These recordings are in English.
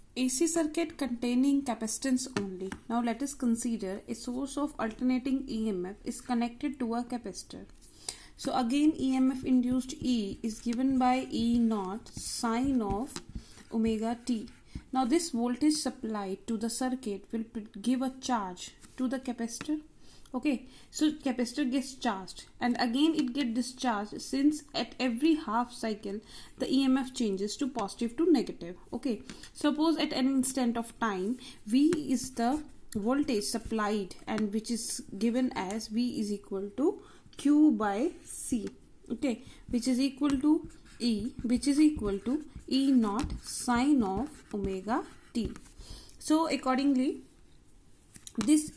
AC circuit containing capacitance only. Now let us consider a source of alternating EMF is connected to a capacitor. So again EMF induced E is given by E naught sine of omega t. Now this voltage supplied to the circuit will give a charge to the capacitor. Okay, so capacitor gets charged and again it gets discharged, since at every half cycle the EMF changes to positive to negative. Okay, suppose at an instant of time V is the voltage supplied and which is given as V is equal to Q by C. Okay, which is equal to E, which is equal to E naught sine of omega t. So accordingly this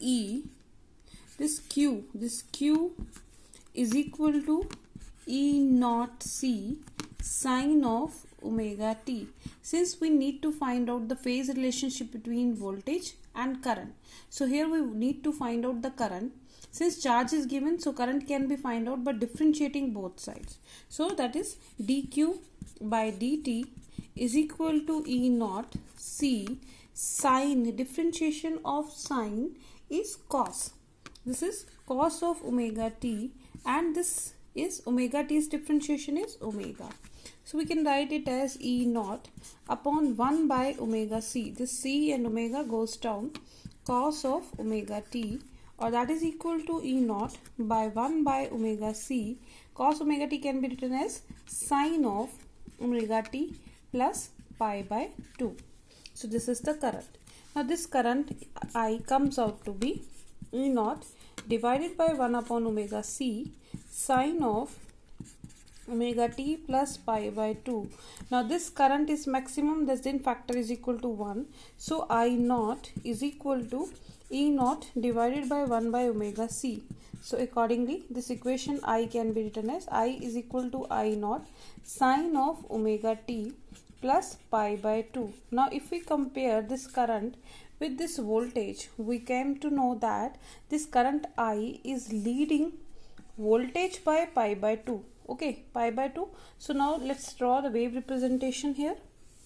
Q is equal to E naught C sine of omega t. Since we need to find out the phase relationship between voltage and current, so here we need to find out the current. Since charge is given, so current can be found out by differentiating both sides. So that is dq by dt is equal to E naught C sine, differentiation of sine is cos. This is cos of omega t and this is omega t's differentiation is omega. So we can write it as E naught upon 1 by omega c. This c and omega goes down, cos of omega t, or that is equal to E naught by 1 by omega c. Cos omega t can be written as sine of omega t plus pi by 2. So this is the current. Now this current I comes out to be E naught divided by 1 upon omega c sine of omega t plus pi by 2. Now this current is maximum, thus then factor is equal to 1. So I naught is equal to E naught divided by 1 by omega c. So accordingly this equation I can be written as I is equal to I naught sine of omega t plus pi by 2. Now if we compare this current with this voltage, we came to know that this current I is leading voltage by pi by 2. Okay, pi by 2. So now let's draw the wave representation here.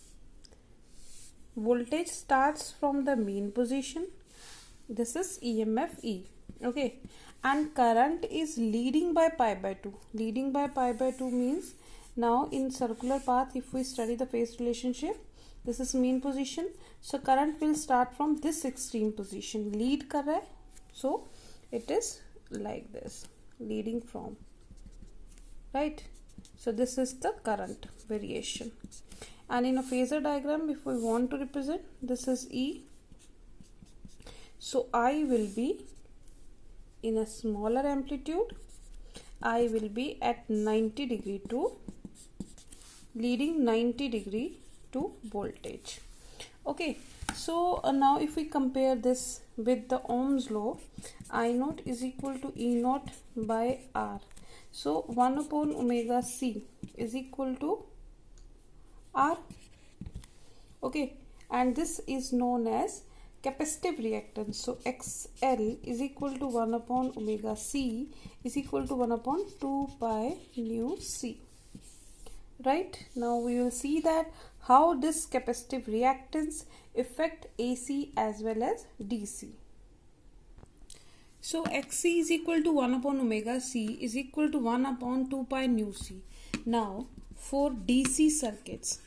Voltage starts from the mean position. This is EMF E. Okay, and current is leading by pi by 2. Leading by pi by 2 means, now in circular path if we study the phase relationship, this is mean position, so current will start from this extreme position, lead kar raha hai, so it is like this, leading from, right? So this is the current variation. And in a phasor diagram, if we want to represent, this is E, so I will be in a smaller amplitude, I will be at 90 degree to leading 90 degree to voltage. Okay, so now if we compare this with the Ohm's law, I naught is equal to E naught by R. So 1 upon omega c is equal to R. Okay, and this is known as capacitive reactance. So XL is equal to 1 upon omega c is equal to 1 upon 2 pi nu c. Right, now we will see that how this capacitive reactance affect AC as well as DC. So XC is equal to 1 upon omega c is equal to 1 upon 2 pi nu c. Now for DC circuits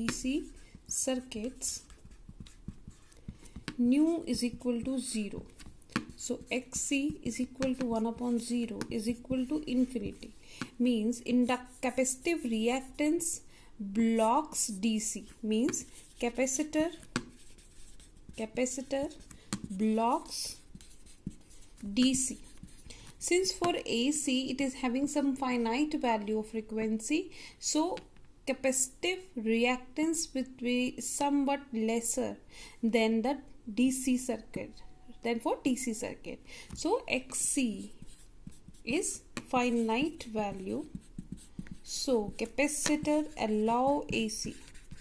nu is equal to 0. So XC is equal to 1 upon 0 is equal to infinity. Means capacitive reactance blocks DC, means capacitor blocks DC. Since for AC it is having some finite value of frequency, so capacitive reactance will be somewhat lesser than the DC circuit, than for DC circuit. So XC is finite value, so capacitor allow AC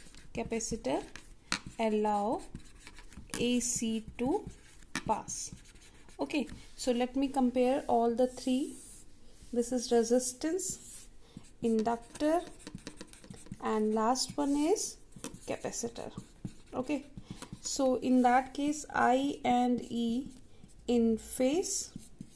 to pass. Okay, so let me compare all the three. This is resistance, inductor, and last one is capacitor. Okay, so in that case, I and E in phase,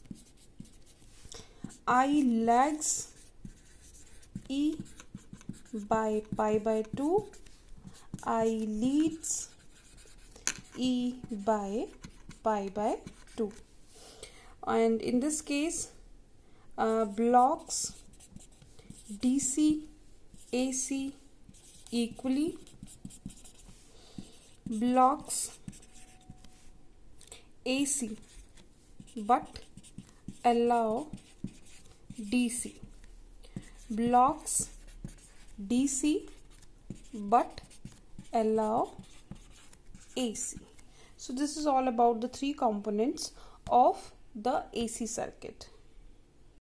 I lags E by pi by 2, I leads E by pi by 2. And in this case, blocks DC AC equally, blocks AC but allow DC, blocks DC but allow AC. So this is all about the three components of the AC circuit.